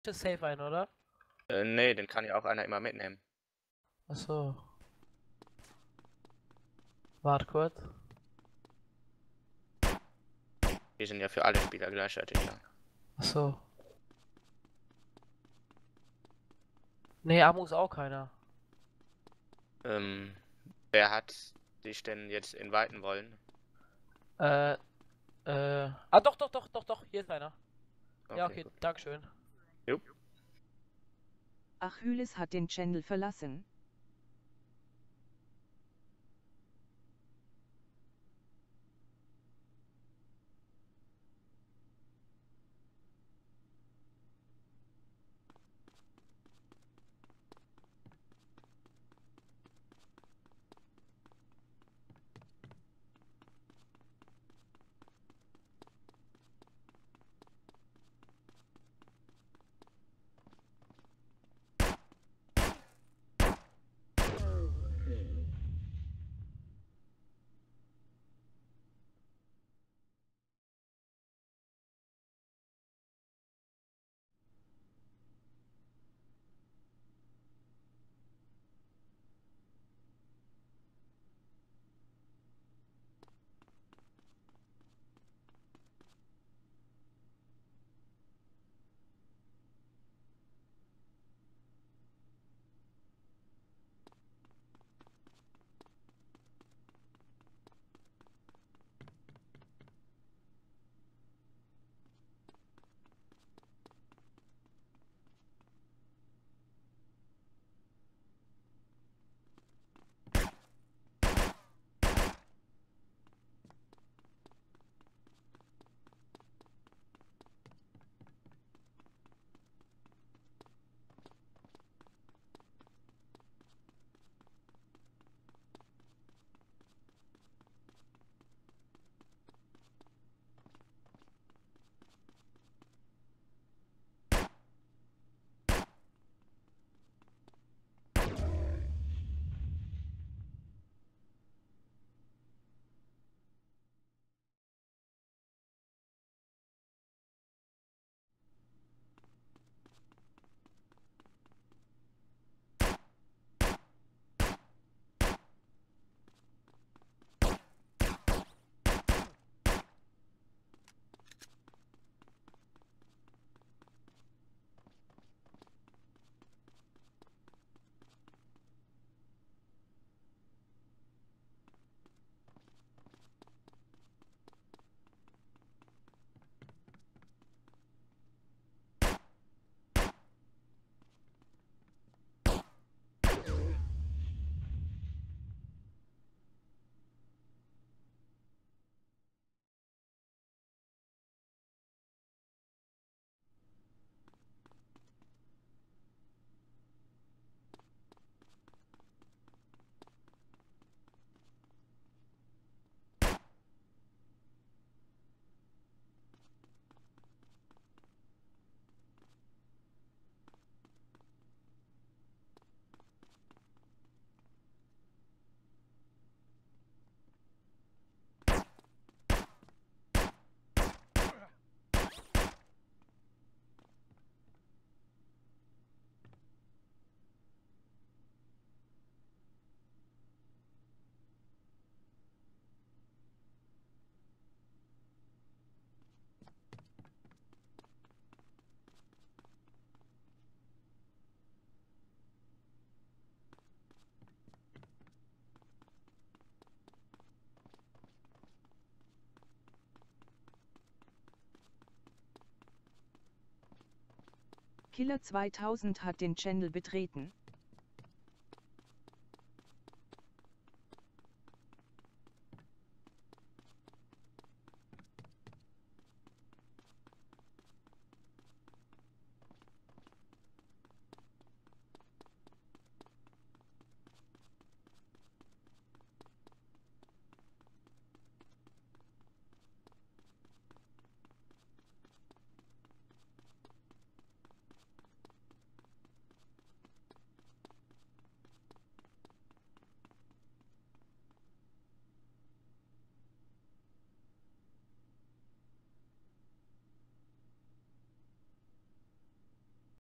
ist safe ein, oder? Nee, den kann ja auch einer immer mitnehmen. Achso. Warte kurz. Die sind ja für alle Spieler gleichzeitig da. Achso. Nee, Amu ist auch keiner. Wer hat dich denn jetzt inviten wollen? Doch, hier ist einer. Ja, Okay, okay, gut. dankeschön. Jupp. Achilles hat den Channel verlassen. Killer 2000 hat den Channel betreten.